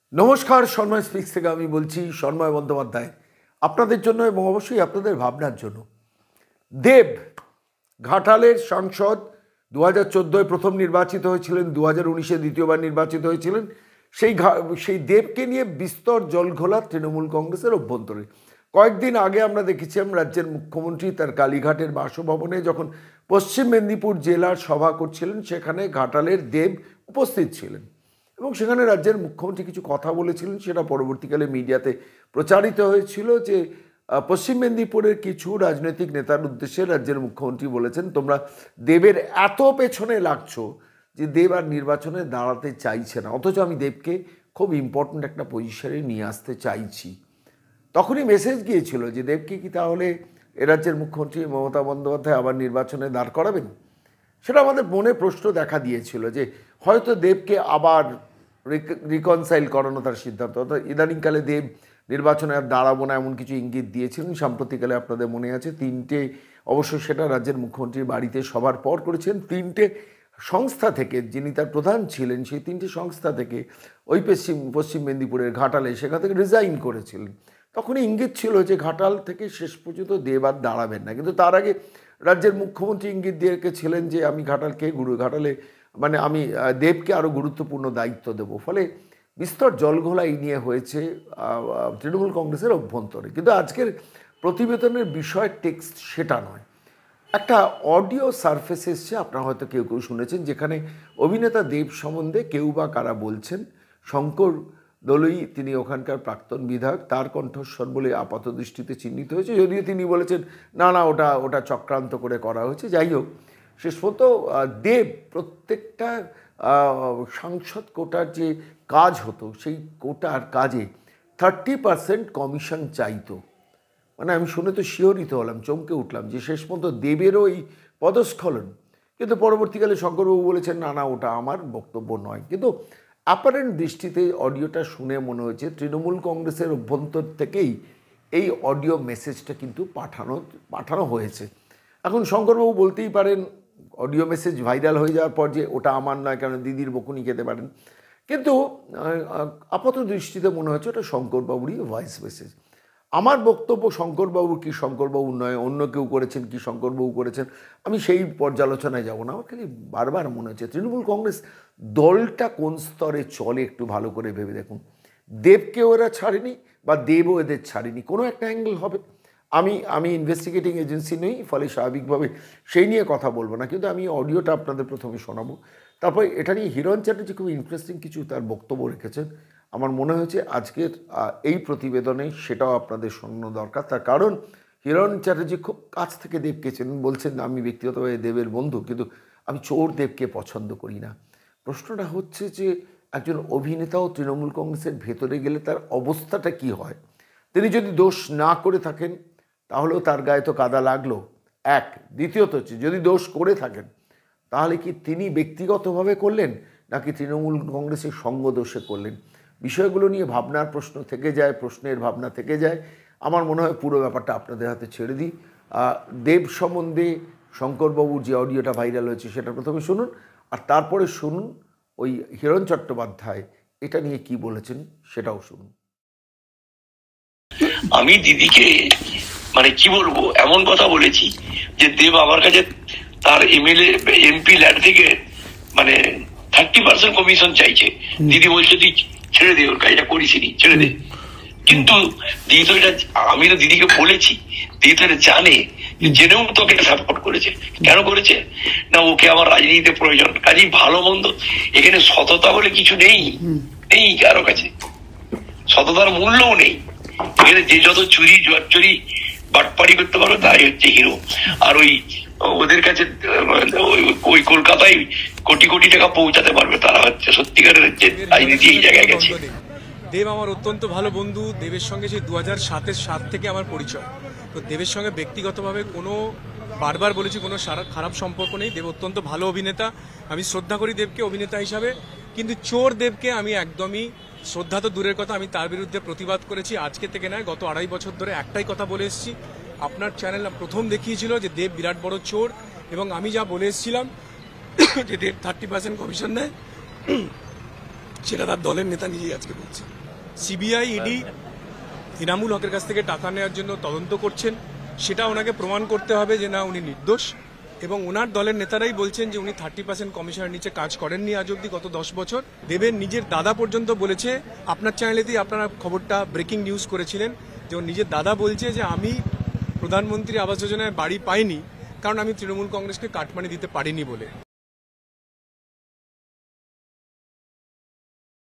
নমস্কার, শর্মা স্পিক্স থেকে আমি বলছি শর্মা বন্দ্যোপাধ্যায়, আপনাদের জন্য এবং অবশ্যই আপনাদের ভাবনার জন্য। দেব ঘাটালের সাংসদ 2014 প্রথম নির্বাচিত হয়েছিলেন, 2019 দ্বিতীয়বার নির্বাচিত হয়েছিলেন। সেই দেবকে নিয়ে বিস্তর জলঘোলা তৃণমূল কংগ্রেসের অভ্যন্তরে। কয়েকদিন আগে আমরা দেখেছিলাম রাজ্যের মুখ্যমন্ত্রী তার কালীঘাটের বাসভবনে যখন পশ্চিম মেদিনীপুর জেলার সভা করছিলেন, সেখানে ঘাটালের দেব উপস্থিত ছিলেন এবং সেখানে রাজ্যের মুখ্যমন্ত্রী কিছু কথা বলেছিলেন। সেটা পরবর্তীকালে মিডিয়াতে প্রচারিত হয়েছিল যে পশ্চিম মেদিনীপুরের কিছু রাজনৈতিক নেতার উদ্দেশ্যে রাজ্যের মুখ্যমন্ত্রী বলেছেন, তোমরা দেবের এত পেছনে লাগছো যে দেব আর নির্বাচনে দাঁড়াতে চাইছে না, অথচ আমি দেবকে খুব ইম্পর্ট্যান্ট একটা পজিশনে নিয়ে আসতে চাইছি। তখনই মেসেজ গিয়েছিল যে দেবকে কি তাহলে এ রাজ্যের মুখ্যমন্ত্রী মমতা বন্দ্যোপাধ্যায় আবার নির্বাচনে দাঁড় করাবেন? সেটা আমাদের মনে প্রশ্ন দেখা দিয়েছিল যে হয়তো দেবকে আবার রিকনসাইল করানো তার সিদ্ধান্ত, অর্থাৎ ইদানিংকালে দেব নির্বাচনে আর দাঁড়াবো না এমন কিছু ইঙ্গিত দিয়েছিলেন। সাম্প্রতিককালে আপনাদের মনে আছে তিনটে, অবশ্য সেটা রাজ্যের মুখ্যমন্ত্রীর বাড়িতে সবার পর করেছেন, তিনটে সংস্থা থেকে যিনি তার প্রধান ছিলেন সেই তিনটে সংস্থা থেকে ওই পশ্চিম মেদিনীপুরের ঘাটালে সেখান থেকে রিজাইন করেছিলেন। তখনই ইঙ্গিত ছিল যে ঘাটাল থেকে শেষ পর্যন্ত দেব আর দাঁড়াবেন না। কিন্তু তার আগে রাজ্যের মুখ্যমন্ত্রী ইঙ্গিত দিয়ে রেখেছিলেন যে আমি ঘাটালে আমি দেবকে আরও গুরুত্বপূর্ণ দায়িত্ব দেব। ফলে বিস্তর জলঘোলা এই নিয়ে হয়েছে তৃণমূল কংগ্রেসের অভ্যন্তরে। কিন্তু আজকের প্রতিবেদনের বিষয় টেক্সট সেটা নয়, একটা অডিও সারফেস এসছে, আপনারা হয়তো কেউ কেউ শুনেছেন, যেখানে অভিনেতা দেব সম্বন্ধে কেউ বা কারা বলছেন। শঙ্কর দলুই, তিনি ওখানকার প্রাক্তন বিধায়ক, তার কণ্ঠস্বর বলে আপাত দৃষ্টিতে চিহ্নিত হয়েছে, যদিও তিনি বলেছেন না ওটা চক্রান্ত করে করা হয়েছে। যাই হোক, শেষ পর্যন্ত দেব প্রত্যেকটা সাংসদ কোটার যে কাজ হতো সেই কোটার কাজে 30% কমিশন চাইতো। আমি শুনে তো শিহরিত হলাম, চমকে উঠলাম যে শেষ পর্যন্ত দেবেরও এই পদস্খলন। কিন্তু পরবর্তীকালে শঙ্করবাবু বলেছেন না ওটা আমার বক্তব্য নয়। কিন্তু অ্যাপারেন্ট দৃষ্টিতে অডিওটা শুনে মনে হয়েছে তৃণমূল কংগ্রেসের অভ্যন্তর থেকেই এই অডিও মেসেজটা কিন্তু পাঠানো হয়েছে। এখন শঙ্করবাবু বলতেই পারেন অডিও মেসেজ ভাইরাল হয়ে যাওয়ার পর যে ওটা আমার নয়, কারণ দিদির বকুনি খেতে পারেন, কিন্তু আপাত দৃষ্টিতে মনে হচ্ছে ওটা শঙ্করবাবুরই ভয়েস মেসেজ। আমার বক্তব্য শঙ্করবাবুর কি শঙ্করবাবুর নয়, অন্য কেউ করেছেন কি শঙ্করবাবু করেছেন, আমি সেই পর্যালোচনায় যাব না। আমার খালি বারবার মনে হচ্ছে তৃণমূল কংগ্রেস দলটা কোন স্তরে চলে একটু ভালো করে ভেবে দেখুন। দেবকেও এরা ছাড়েনি বা দেবও এদের ছাড়েনি, কোনো একটা অ্যাঙ্গেল হবে। আমি ইনভেস্টিগেটিং এজেন্সি নই, ফলে স্বাভাবিকভাবে সেই নিয়ে কথা বলবো না, কিন্তু আমি অডিওটা আপনাদের প্রথমে শোনাবো। তারপর এটা নিয়ে হিরণ চ্যাটার্জি খুব ইন্টারেস্টিং কিছু তার বক্তব্য রেখেছেন। আমার মনে হয়েছে আজকের এই প্রতিবেদনে সেটাও আপনাদের শোনানো দরকার। তার কারণ হিরণ চ্যাটার্জি খুব কাছ থেকে দেবকে চেনেন, বলছেন আমি ব্যক্তিগতভাবে দেবের বন্ধু, কিন্তু আমি চোর দেবকে পছন্দ করি না। প্রশ্নটা হচ্ছে যে একজন অভিনেতাও তৃণমূল কংগ্রেসের ভেতরে গেলে তার অবস্থাটা কি হয়? তিনি যদি দোষ না করে থাকেন তাহলেও তার গায়ে তো কাদা লাগলো, এক। দ্বিতীয়ত হচ্ছে যদি দোষ করে থাকেন তাহলে কি তিনি ব্যক্তিগতভাবে করলেন নাকি তৃণমূল কংগ্রেসের সঙ্গ দোষে করলেন? বিষয়গুলো নিয়ে ভাবনার প্রশ্নের ভাবনা থেকে যায়। আমার মনে হয় পুরো ব্যাপারটা আপনাদের হাতে ছেড়ে দিই। দেব সম্বন্ধে শঙ্করবাবুর যে অডিওটা ভাইরাল হয়েছে সেটা প্রথমে শুনুন, আর তারপরে শুনুন ওই হিরণ চট্টোপাধ্যায় এটা নিয়ে কি বলেছেন সেটাও শুনুন। আমি দিদিকে কি বলবো, এমন কথা বলেছি যে দেব আমার কাছে তার এমএলএ এমপি ল্যাড থেকে 30% কমিশন চাইছে। দিদি বলছে তুই ছেড়ে দে, ওর কাজটা করিসনি, ছেড়ে দে। কিন্তু দিদি তো এটা, আমি তো দিদিকে বলেছি, দিদি তো এটা জানে, জেনেও তোকে সাপোর্ট করেছে। কেন করেছে না, ওকে আমার রাজনীতিতে প্রয়োজন। কাজেই ভালো মন্দ এখানে সততা বলে কিছু নেই কারো কাছে, সততার মূল্যও নেই। এখানে যে যত চুরি বাটপাড়ি করতে পারবে তাই হচ্ছে হিরো। আর ওদের কাছে ওই কলকাতায় কোটি কোটি টাকা পৌঁছাতে পারবে তারা হচ্ছে সত্যিকারের যে রাজনীতি এই জায়গায় গেছে। দেব আমার অত্যন্ত ভালো বন্ধু। দেবের সঙ্গে সেই 2007-এর সাত থেকে আমার পরিচয়। তো দেবের সঙ্গে ব্যক্তিগতভাবে বারবার বলেছি কোনো খারাপ সম্পর্ক নেই। দেব অত্যন্ত ভালো অভিনেতা, আমি শ্রদ্ধা করি দেবকে অভিনেতা হিসাবে। কিন্তু চোর দেবকে আমি একদমই, শ্রদ্ধা তো দূরের কথা, আমি তার বিরুদ্ধে প্রতিবাদ করেছি। আজকে থেকে নয়, গত 2.5 বছর ধরে একটাই কথা বলে এসেছি। আপনার চ্যানেল প্রথম দেখিয়েছিল যে দেব বিরাট বড় চোর, এবং আমি যা বলে এসেছিলাম যে দেব 30% কমিশন নেয়, সেটা তার দলের নেতা নিজেই আজকে বলছে। সিবিআই ইডি ইনামুল হকের কাছ থেকে টাকা নেওয়ার জন্য তদন্ত করছেন, সেটা ওনাকে প্রমাণ করতে হবে যে না উনি নির্দোষ, এবং ওনার দলের নেতারাই বলছেন যে উনি 30% কমিশনের নিচে কাজ করেননি আজ অব্দি গত 10 বছর। দেবের নিজের দাদা পর্যন্ত বলেছে, আপনার চ্যানেলেতেই আপনারা খবরটা ব্রেকিং নিউজ করেছিলেন, যে ওর নিজের দাদা বলছে যে আমি প্রধানমন্ত্রী আবাস যোজনায় বাড়ি পাইনি কারণ আমি তৃণমূল কংগ্রেসকে কাটমানি দিতে পারিনি বলে।